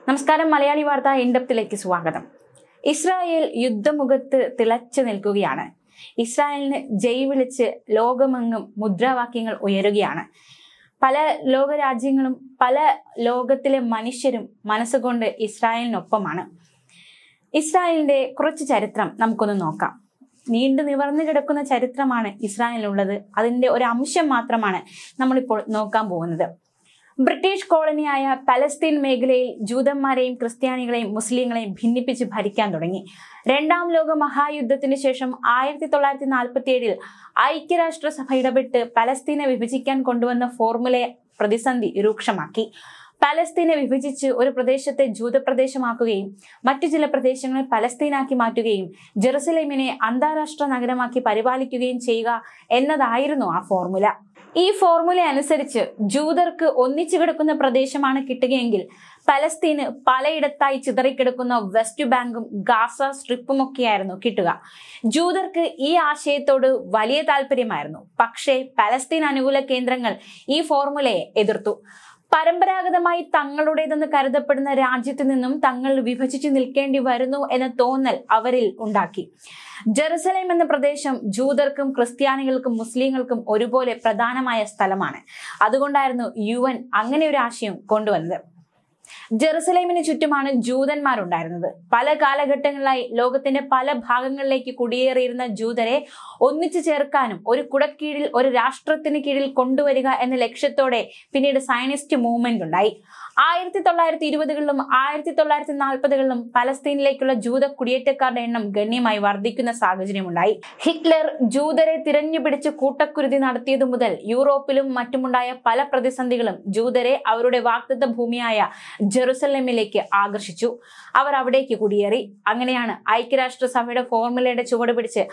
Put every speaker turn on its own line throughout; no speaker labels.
നമസ്കാരം. മലയാളി വാർത്ത ഇൻഡെപ്തിലേക്ക് സ്വാഗതം. ഇസ്രായേൽ യുദ്ധമുഖത്ത് തിളച്ചു നിൽക്കുകയാണ്. ഇസ്രായേലിന് ജയ് വിളിച്ച് ലോകമെങ്ങും മുദ്രാവാക്യങ്ങൾ ഉയരുകയാണ്. പല ലോകരാജ്യങ്ങളും പല ലോകത്തിലെ മനുഷ്യരും മനസ്സുകൊണ്ട് ഇസ്രായേലിനൊപ്പമാണ്. ഇസ്രായേലിന്റെ കുറച്ച് ചരിത്രം നമുക്കൊന്ന് നോക്കാം. നീണ്ടു നിവർന്നു കിടക്കുന്ന ചരിത്രമാണ് ഇസ്രായേലിനുള്ളത്. അതിന്റെ ഒരു അംശം മാത്രമാണ് നമ്മളിപ്പോൾ നോക്കാൻ പോകുന്നത്. ബ്രിട്ടീഷ് കോളനിയായ പലസ്തീൻ മേഖലയിൽ ജൂതന്മാരെയും ക്രിസ്ത്യാനികളെയും മുസ്ലിങ്ങളെയും ഭിന്നിപ്പിച്ച് ഭരിക്കാൻ തുടങ്ങി. രണ്ടാം ലോക മഹായുദ്ധത്തിന് ശേഷം 1947 ഐക്യരാഷ്ട്രസഭ ഇടപെട്ട് പലസ്തീനെ വിഭജിക്കാൻ കൊണ്ടുവന്ന ഫോർമുല പ്രതിസന്ധി രൂക്ഷമാക്കി. പലസ്തീനെ വിഭജിച്ച് ഒരു പ്രദേശത്തെ ജൂതപ്രദേശമാക്കുകയും മറ്റു ചില പ്രദേശങ്ങളെ പലസ്തീനാക്കി മാറ്റുകയും ജെറുസലേമിനെ അന്താരാഷ്ട്ര നഗരമാക്കി പരിപാലിക്കുകയും ചെയ്യുക എന്നതായിരുന്നു ആ ഫോർമുല. ഈ ഫോർമുല അനുസരിച്ച് ജൂതർക്ക് ഒന്നിച്ചു കിടക്കുന്ന പ്രദേശമാണ് കിട്ടുകയെങ്കിൽ പലസ്തീന് പലയിടത്തായി ചിതറിക്കിടക്കുന്ന വെസ്റ്റ് ബാങ്കും ഗാസ സ്ട്രിപ്പുമൊക്കെയായിരുന്നു കിട്ടുക. ജൂതർക്ക് ഈ ആശയത്തോട് വലിയ താല്പര്യമായിരുന്നു. പക്ഷേ പലസ്തീൻ അനുകൂല കേന്ദ്രങ്ങൾ ഈ ഫോർമുലയെ എതിർത്തു. പരമ്പരാഗതമായി തങ്ങളുടേതെന്ന് കരുതപ്പെടുന്ന രാജ്യത്തു നിന്നും തങ്ങൾ വിഭജിച്ചു നിൽക്കേണ്ടി വരുന്നു എന്ന തോന്നൽ അവരിൽ ഉണ്ടാക്കി. ജെറുസലേം എന്ന പ്രദേശം ജൂതർക്കും ക്രിസ്ത്യാനികൾക്കും മുസ്ലിങ്ങൾക്കും ഒരുപോലെ പ്രധാനമായ സ്ഥലമാണ്. അതുകൊണ്ടായിരുന്നു UN അങ്ങനെ ഒരു ആശയം കൊണ്ടുവന്നത്. ജെറുസലേമിന് ചുറ്റുമാണ് ജൂതന്മാരുണ്ടായിരുന്നത്. പല കാലഘട്ടങ്ങളിലായി ലോകത്തിന്റെ പല ഭാഗങ്ങളിലേക്ക് കുടിയേറിയിരുന്ന ജൂതരെ ഒന്നിച്ചു ചേർക്കാനും ഒരു കുടക്കീഴിൽ ഒരു രാഷ്ട്രത്തിന് കീഴിൽ കൊണ്ടുവരിക എന്ന ലക്ഷ്യത്തോടെ പിന്നീട് സയനിസ്റ്റ് മൂവ്മെന്റ് ഉണ്ടായി. 1920കളിലും 1940കളിലും പലസ്തീനിലേക്കുള്ള ജൂത കുടിയേറ്റക്കാരുടെ എണ്ണം ഗണ്യമായി വർദ്ധിക്കുന്ന സാഹചര്യമുണ്ടായി. ഹിറ്റ്ലർ ജൂതരെ തിരഞ്ഞുപിടിച്ച് കൂട്ടക്കുരുതി നടത്തിയതു മുതൽ യൂറോപ്പിലും മറ്റുമുണ്ടായ പല പ്രതിസന്ധികളും ജൂതരെ അവരുടെ വാഗ്ദത്ത ഭൂമിയായ ജെറുസലേമിലേക്ക് ആകർഷിച്ചു. അവർ അവിടേക്ക് കുടിയേറി. അങ്ങനെയാണ് ഐക്യരാഷ്ട്രസഭയുടെ ഫോർമുലയുടെ ചുവട് പിടിച്ച്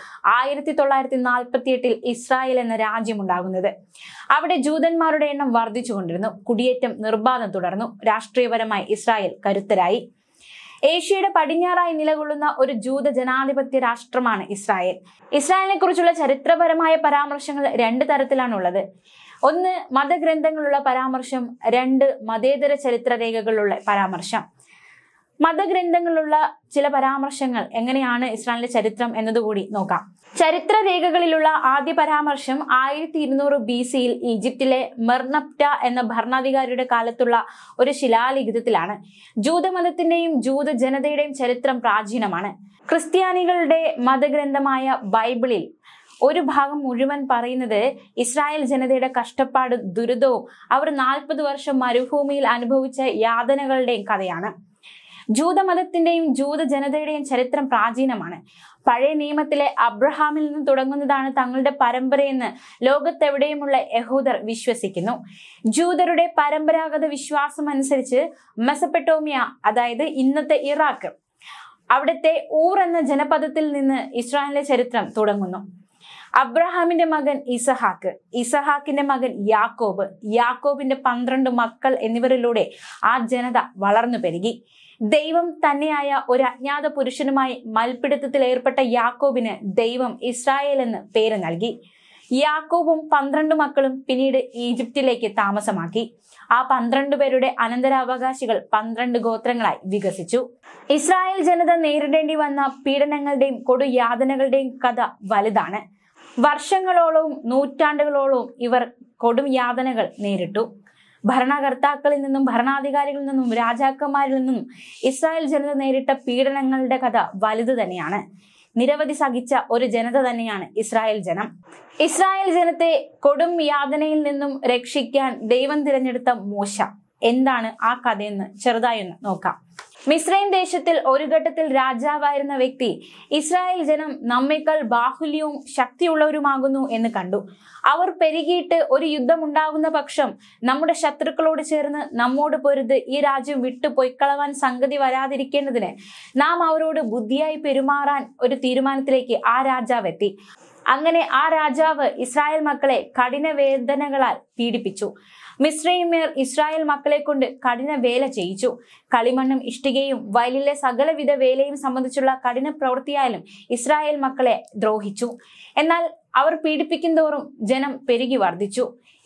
1948 ഇസ്രായേൽ എന്ന രാജ്യം ഉണ്ടാകുന്നത്. അവിടെ ജൂതന്മാരുടെ എണ്ണം വർദ്ധിച്ചുകൊണ്ടിരുന്നു. കുടിയേറ്റം നിർബാധം തുടർന്നു. രാഷ്ട്രീയപരമായി ഇസ്രായേൽ കരുത്തരായി. ഏഷ്യയുടെ പടിഞ്ഞാറായി നിലകൊള്ളുന്ന ഒരു ജൂത ജനാധിപത്യ രാഷ്ട്രമാണ് ഇസ്രായേൽ. ഇസ്രായേലിനെ കുറിച്ചുള്ള ചരിത്രപരമായ പരാമർശങ്ങൾ രണ്ട് തരത്തിലാണുള്ളത്. ഒന്ന് മതഗ്രന്ഥങ്ങളുള്ള പരാമർശം, രണ്ട് മതേതര ചരിത്ര രേഖകളുള്ള പരാമർശം. മതഗ്രന്ഥങ്ങളുള്ള ചില പരാമർശങ്ങൾ എങ്ങനെയാണ് ഇസ്രായേലിന്റെ ചരിത്രം എന്നതുകൂടി നോക്കാം. ചരിത്ര രേഖകളിലുള്ള ആദ്യ പരാമർശം 1200 BC ഈജിപ്തിലെ മെർനപ്റ്റ എന്ന ഭരണാധികാരിയുടെ കാലത്തുള്ള ഒരു ശിലാലിഖിതത്തിലാണ്. ജൂതമതത്തിന്റെയും ജൂത ജനതയുടെയും ചരിത്രം പ്രാചീനമാണ്. ക്രിസ്ത്യാനികളുടെ മതഗ്രന്ഥമായ ബൈബിളിൽ ഒരു ഭാഗം മുഴുവൻ പറയുന്നത് ഇസ്രായേൽ ജനതയുടെ കഷ്ടപ്പാടും ദുരിതവും അവർ 40 വർഷം മരുഭൂമിയിൽ അനുഭവിച്ച യാതനകളുടെയും കഥയാണ്. ജൂതമതത്തിന്റെയും ജൂത ജനതയുടെയും ചരിത്രം പ്രാചീനമാണ്. പഴയ നിയമത്തിലെ അബ്രഹാമിൽ നിന്ന് തുടങ്ങുന്നതാണ് തങ്ങളുടെ പരമ്പരയെന്ന് ലോകത്തെവിടെയുമുള്ള യഹൂദർ വിശ്വസിക്കുന്നു. ജൂതരുടെ പരമ്പരാഗത വിശ്വാസം അനുസരിച്ച് മെസപ്പൊട്ടേമിയ, അതായത് ഇന്നത്തെ ഇറാഖ്, അവിടുത്തെ ഊർ എന്ന ജനപദത്തിൽ നിന്ന് ഇസ്രായേലിന്റെ ചരിത്രം തുടങ്ങുന്നു. അബ്രഹാമിന്റെ മകൻ ഇസഹാക്ക്, ഇസഹാക്കിന്റെ മകൻ യാക്കോബ്, യാക്കോബിന്റെ 12 മക്കൾ എന്നിവരിലൂടെ ആ ജനത വളർന്നു പെരുകി. ദൈവം തന്നെയായ ഒരു അജ്ഞാത പുരുഷനുമായി മൽപിടുത്തത്തിൽ ഏർപ്പെട്ട യാക്കോബിന് ദൈവം ഇസ്രായേൽ എന്ന് പേര് നൽകി. യാക്കോബും 12 മക്കളും പിന്നീട് ഈജിപ്തിലേക്ക് താമസമാക്കി. ആ 12 പേരുടെ അനന്തരാവകാശികൾ 12 ഗോത്രങ്ങളായി വികസിച്ചു. ഇസ്രായേൽ ജനത നേരിടേണ്ടി വന്ന പീഡനങ്ങളുടെയും കൊടുയാതനകളുടെയും കഥ വലുതാണ്. വർഷങ്ങളോളവും നൂറ്റാണ്ടുകളോളവും ഇവർ കൊടും യാതനകൾ നേരിട്ടു. ഭരണകർത്താക്കളിൽ നിന്നും ഭരണാധികാരികളിൽ നിന്നും രാജാക്കന്മാരിൽ നിന്നും ഇസ്രായേൽ ജനത നേരിട്ട പീഡനങ്ങളുടെ കഥ വലുത് തന്നെയാണ്. നിരവധി സഹിച്ച ഒരു ജനത തന്നെയാണ് ഇസ്രായേൽ ജനം. ഇസ്രായേൽ ജനത്തെ കൊടും യാതനയിൽ നിന്നും രക്ഷിക്കാൻ ദൈവം തിരഞ്ഞെടുത്ത മോശ. എന്താണ് ആ കഥയെന്ന് ചെറുതായി ഒന്ന് നോക്കാം. മിസ്രൈം ദേശത്തിൽ ഒരു ഘട്ടത്തിൽ രാജാവായിരുന്ന വ്യക്തി ഇസ്രായേൽ ജനം നമ്മേക്കാൾ ബാഹുല്യവും ശക്തിയുള്ളവരുമാകുന്നു എന്ന് കണ്ടു. അവർ പെരുകിയിട്ട് ഒരു യുദ്ധം ഉണ്ടാകുന്ന പക്ഷം നമ്മുടെ ശത്രുക്കളോട് ചേർന്ന് നമ്മോട് പൊരുത് ഈ രാജ്യം വിട്ടു പൊയ്ക്കളവാൻ സംഗതി വരാതിരിക്കേണ്ടതിന് നാം അവരോട് ബുദ്ധിയായി പെരുമാറാൻ ഒരു തീരുമാനത്തിലേക്ക് ആ രാജാവ് എത്തി. അങ്ങനെ ആ രാജാവ് ഇസ്രായേൽ മക്കളെ കഠിന വേദനകളാൽ പീഡിപ്പിച്ചു. മിസ്രൈമ്യർ ഇസ്രായേൽ മക്കളെ കൊണ്ട് കഠിന വേല ചെയ്യിച്ചു. കളിമണ്ണും ഇഷ്ടികയും വയലിലെ സകലവിധ വേലയും സംബന്ധിച്ചുള്ള കഠിന പ്രവൃത്തിയായാലും ഇസ്രായേൽ മക്കളെ ദ്രോഹിച്ചു. എന്നാൽ അവർ പീഡിപ്പിക്കും തോറും ജനം പെരുകി വർദ്ധിച്ചു.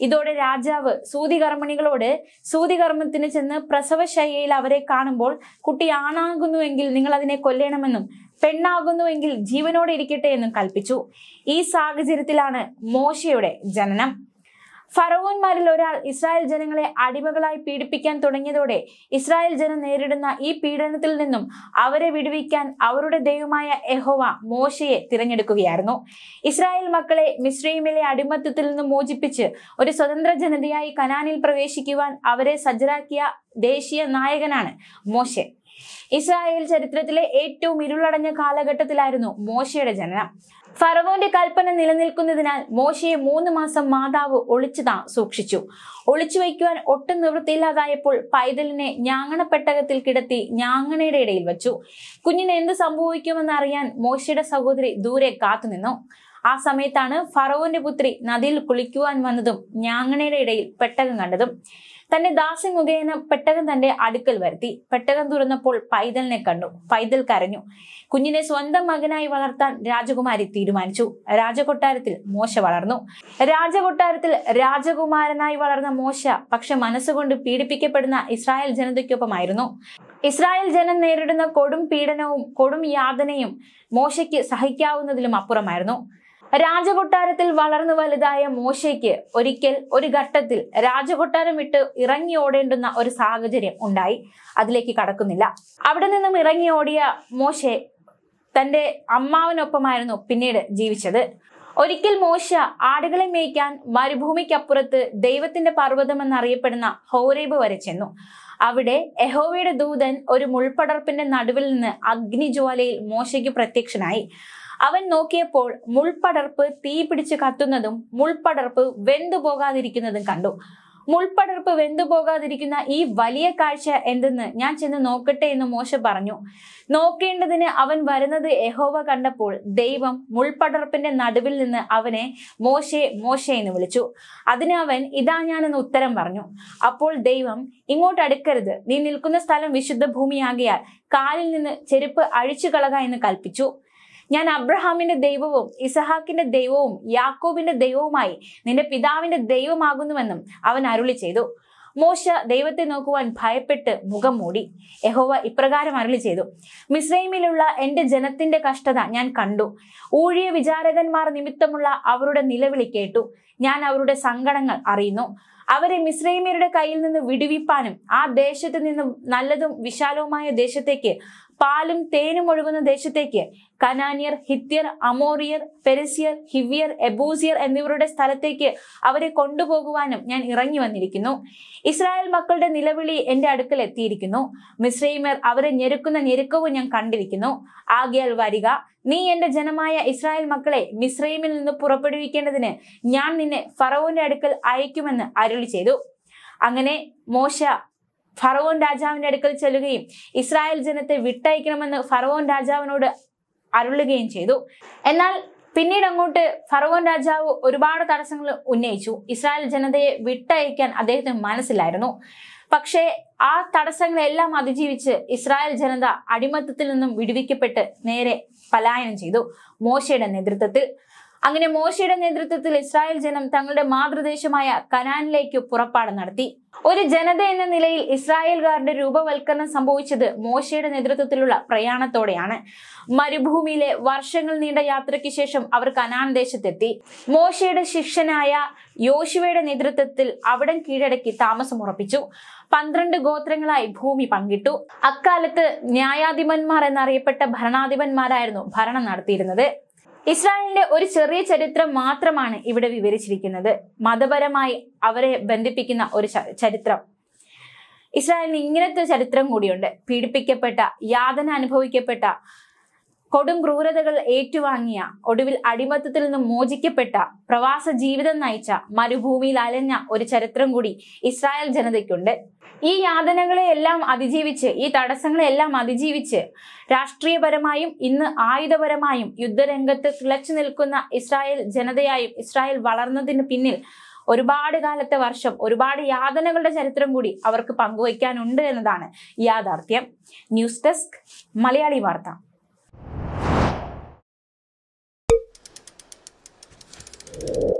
ഇതോടെ രാജാവ് സൂതികർമ്മിണികളോട് സൂതികർമ്മത്തിന് ചെന്ന് പ്രസവശയ്യയിൽ അവരെ കാണുമ്പോൾ കുട്ടി ആണാകുന്നുവെങ്കിൽ നിങ്ങൾ അതിനെ കൊല്ലണമെന്നും പെണ്ണാകുന്നുവെങ്കിൽ ജീവനോടെ ഇരിക്കട്ടെ എന്നും കൽപ്പിച്ചു. ഈ സാഹചര്യത്തിലാണ് മോശയുടെ ജനനം. ഫറവോന്മാരിൽ ഒരാൾ ഇസ്രായേൽ ജനങ്ങളെ അടിമകളായി പീഡിപ്പിക്കാൻ തുടങ്ങിയതോടെ ഇസ്രായേൽ ജനം നേരിടുന്ന ഈ പീഡനത്തിൽ നിന്നും അവരെ വിടുവിക്കാൻ അവരുടെ ദൈവമായ യഹോവ മോശയെ തിരഞ്ഞെടുക്കുകയായിരുന്നു. ഇസ്രായേൽ മക്കളെ മിസ്രയീമിലെ അടിമത്തത്തിൽ നിന്നും മോചിപ്പിച്ച് ഒരു സ്വതന്ത്ര ജനതയായി കനാനിൽ പ്രവേശിക്കുവാൻ അവരെ സജ്ജരാക്കിയ ദേശീയ നായകനാണ് മോശെ. ഇസ്രായേൽ ചരിത്രത്തിലെ ഏറ്റവും ഇരുളടഞ്ഞ കാലഘട്ടത്തിലായിരുന്നു മോശയുടെ ജനനം. ഫറവോന്റെ കൽപ്പന നിലനിൽക്കുന്നതിനാൽ മോശയെ 3 മാസം മാതാവ് ഒളിച്ചു സൂക്ഷിച്ചു. ഒളിച്ചു വയ്ക്കുവാൻ ഒട്ടും നിവൃത്തിയില്ലാതായപ്പോൾ പൈതലിനെ ഞാങ്ങണപ്പെട്ടകത്തിൽ കിടത്തി ഞാങ്ങണയുടെ ഇടയിൽ വച്ചു. കുഞ്ഞിന് എന്ത് സംഭവിക്കുമെന്ന് അറിയാൻ മോശയുടെ സഹോദരി ദൂരെ കാത്തുനിന്നു. ആ സമയത്താണ് ഫറവോന്റെ പുത്രി നദിയിൽ കുളിക്കുവാൻ വന്നതും ഞാങ്ങണയുടെ ഇടയിൽ പെട്ടകം കണ്ടതും. തന്റെ ദാസൻ മുഖേന പെട്ടകം തന്റെ അടുക്കൽ വരുത്തി. പെട്ടകം തുറന്നപ്പോൾ പൈതലിനെ കണ്ടു. പൈതൽ കരഞ്ഞു. കുഞ്ഞിനെ സ്വന്തം മകനായി വളർത്താൻ രാജകുമാരി തീരുമാനിച്ചു. രാജകൊട്ടാരത്തിൽ മോശ വളർന്നു. രാജകൊട്ടാരത്തിൽ രാജകുമാരനായി വളർന്ന മോശ പക്ഷെ മനസ്സുകൊണ്ട് പീഡിപ്പിക്കപ്പെടുന്ന ഇസ്രായേൽ ജനതയ്ക്കൊപ്പമായിരുന്നു. ഇസ്രായേൽ ജനം നേരിടുന്ന കൊടും പീഡനവും കൊടും യാതനയും മോശയ്ക്ക് സഹിക്കാവുന്നതിലും അപ്പുറമായിരുന്നു. രാജകൊട്ടാരത്തിൽ വളർന്നു വലുതായ മോശയ്ക്ക് ഒരിക്കൽ ഒരു ഘട്ടത്തിൽ രാജകൊട്ടാരം വിട്ട് ഇറങ്ങി ഓടേണ്ടുന്ന ഒരു സാഹചര്യം ഉണ്ടായി. അതിലേക്ക് കടക്കുന്നില്ല. അവിടെ നിന്നും ഇറങ്ങി ഓടിയ മോശെ തന്റെ അമ്മാവനൊപ്പമായിരുന്നു പിന്നീട് ജീവിച്ചത്. ഒരിക്കൽ മോശ ആടുകളെ മേയ്ക്കാൻ മരുഭൂമിക്കപ്പുറത്ത് ദൈവത്തിന്റെ പർവ്വതം എന്നറിയപ്പെടുന്ന ഹോരേബ് വരെ ചെന്നു. അവിടെ യഹോവയുടെ ദൂതൻ ഒരു മുൾപടർപ്പിന്റെ നടുവിൽ നിന്ന് അഗ്നിജ്വാലയിൽ മോശയ്ക്ക് പ്രത്യക്ഷനായി. അവൻ നോക്കിയപ്പോൾ മുൾപടർപ്പ് തീ പിടിച്ച് കത്തുന്നതും മുൾപടർപ്പ് വെന്തുപോകാതിരിക്കുന്നതും കണ്ടു. മുൾപടർപ്പ് വെന്തുപോകാതിരിക്കുന്ന ഈ വലിയ കാഴ്ച എന്തെന്ന് ഞാൻ ചെന്ന് നോക്കട്ടെ എന്ന് മോശ പറഞ്ഞു. നോക്കേണ്ടതിന് അവൻ വരുന്നത് യഹോവ കണ്ടപ്പോൾ ദൈവം മുൾപടർപ്പിന്റെ നടുവിൽ നിന്ന് അവനെ മോശെ മോശെ എന്ന് വിളിച്ചു. അതിന് അവൻ ഇതാ ഞാനെന്ന് ഉത്തരം പറഞ്ഞു. അപ്പോൾ ദൈവം ഇങ്ങോട്ട് അടുക്കരുത്, നീ നിൽക്കുന്ന സ്ഥലം വിശുദ്ധ ഭൂമിയാകയാൽ കാലിൽ നിന്ന് ചെരുപ്പ് അഴിച്ചു കളക എന്ന് കൽപ്പിച്ചു. ഞാൻ അബ്രഹാമിന്റെ ദൈവവും ഇസഹാക്കിന്റെ ദൈവവും യാക്കോബിന്റെ ദൈവവുമായി നിന്റെ പിതാവിന്റെ ദൈവമാകുന്നുവെന്നും അവൻ അരുളി ചെയ്തു. മോശ ദൈവത്തെ നോക്കുവാൻ ഭയപ്പെട്ട് മുഖം മൂടി. യഹോവ ഇപ്രകാരം അരുളി ചെയ്തു: മിസ്രയീമിലുള്ള എന്റെ ജനത്തിന്റെ കഷ്ടത ഞാൻ കണ്ടു. ഊഴിയ വിചാരകന്മാർ നിമിത്തമുള്ള അവരുടെ നിലവിളി കേട്ടു. ഞാൻ അവരുടെ സങ്കടങ്ങൾ അറിയുന്നു. അവരെ മിസ്രയീമ്യരുടെ കയ്യിൽ നിന്ന് വിടുവിപ്പാനും ആ ദേശത്ത് നിന്നും നല്ലതും വിശാലവുമായ ദേശത്തേക്ക്, പാലും തേനും ഒഴുകുന്ന ദേശത്തേക്ക്, കനാന്യർ, ഹിത്യർ, അമോറിയർ, പെരിസ്യർ, ഹിവ്യർ, എബൂസിയർ എന്നിവരുടെ സ്ഥലത്തേക്ക് അവരെ കൊണ്ടുപോകുവാനും ഞാൻ ഇറങ്ങി വന്നിരിക്കുന്നു. ഇസ്രായേൽ മക്കളുടെ നിലവിളി എന്റെ അടുക്കൽ എത്തിയിരിക്കുന്നു. മിസ്രയീമ്യർ അവരെ ഞെരുക്കുന്ന ഞെരുക്കവും ഞാൻ കണ്ടിരിക്കുന്നു. ആകയാൽ വരിക, നീ എന്റെ ജനമായ ഇസ്രായേൽ മക്കളെ മിസ്രയീമിൽ നിന്ന് പുറപ്പെടുവിക്കേണ്ടതിന് ഞാൻ നിന്നെ ഫറവോന്റെ അടുക്കൽ അയക്കുമെന്ന് അരുളി ചെയ്തു. അങ്ങനെ മോശ ഫറവോൻ രാജാവിന്റെ അടുക്കൽ ചെല്ലുകയും ഇസ്രായേൽ ജനത്തെ വിട്ടയക്കണമെന്ന് ഫറവോൻ രാജാവിനോട് അരുളുകയും ചെയ്തു. എന്നാൽ പിന്നീട് അങ്ങോട്ട് ഫറവോൻ രാജാവ് ഒരുപാട് തടസ്സങ്ങൾ ഉന്നയിച്ചു. ഇസ്രായേൽ ജനതയെ വിട്ടയക്കാൻ അദ്ദേഹത്തിന് മനസ്സിലായിരുന്നു. പക്ഷേ ആ തടസ്സങ്ങളെല്ലാം അതിജീവിച്ച് ഇസ്രായേൽ ജനത അടിമത്തത്തിൽ നിന്നും വിടുവിക്കപ്പെട്ട് നേരെ പലായനം ചെയ്തു മോശയുടെ നേതൃത്വത്തിൽ. അങ്ങനെ മോശയുടെ നേതൃത്വത്തിൽ ഇസ്രായേൽ ജനം തങ്ങളുടെ മാതൃദേശമായ കനാനിലേക്ക് പുറപ്പാട് നടത്തി. ഒരു ജനത എന്ന നിലയിൽ ഇസ്രായേൽകാരുടെ രൂപവൽക്കരണം സംഭവിച്ചത് മോശയുടെ നേതൃത്വത്തിലുള്ള പ്രയാണത്തോടെയാണ്. മരുഭൂമിയിലെ വർഷങ്ങൾ നീണ്ട യാത്രയ്ക്ക് ശേഷം അവർ കനാൻ ദേശത്തെത്തി. മോശയുടെ ശിഷ്യനായ യോശുവയുടെ നേതൃത്വത്തിൽ അവിടം കീഴടക്കി താമസം ഉറപ്പിച്ചു. 12 ഗോത്രങ്ങളായി ഭൂമി പങ്കിട്ടു. അക്കാലത്ത് ന്യായാധിപന്മാർ എന്നറിയപ്പെട്ട ഭരണാധിപന്മാരായിരുന്നു ഭരണം നടത്തിയിരുന്നത്. ഇസ്രായേലിന്റെ ഒരു ചെറിയ ചരിത്രം മാത്രമാണ് ഇവിടെ വിവരിച്ചിരിക്കുന്നത്. മതപരമായി അവരെ ബന്ധിപ്പിക്കുന്ന ഒരു ചരിത്രം. ഇസ്രായേലിന് ഇങ്ങനത്തെ ചരിത്രം കൂടിയുണ്ട്. പീഡിപ്പിക്കപ്പെട്ട, യാതന അനുഭവിക്കപ്പെട്ട, കൊടും ക്രൂരതകൾ ഏറ്റുവാങ്ങിയ, ഒടുവിൽ അടിമത്തത്തിൽ നിന്നും മോചിക്കപ്പെട്ട, പ്രവാസ ജീവിതം നയിച്ച, മരുഭൂമിയിൽ അലഞ്ഞ ഒരു ചരിത്രം കൂടി ഇസ്രായേൽ ജനതയ്ക്കുണ്ട്. ഈ യാതനകളെ എല്ലാം അതിജീവിച്ച്, ഈ തടസ്സങ്ങളെല്ലാം അതിജീവിച്ച് രാഷ്ട്രീയപരമായും ഇന്ന് ആയുധപരമായും യുദ്ധരംഗത്ത് തിളച്ചു നിൽക്കുന്ന ഇസ്രായേൽ ജനതയായും ഇസ്രായേൽ വളർന്നതിന് പിന്നിൽ ഒരുപാട് കാലത്തെ വർഷം, ഒരുപാട് യാതനകളുടെ ചരിത്രം കൂടി അവർക്ക് പങ്കുവയ്ക്കാനുണ്ട് എന്നതാണ് യാഥാർത്ഥ്യം. ന്യൂസ് ഡെസ്ക് മലയാളി വാർത്ത.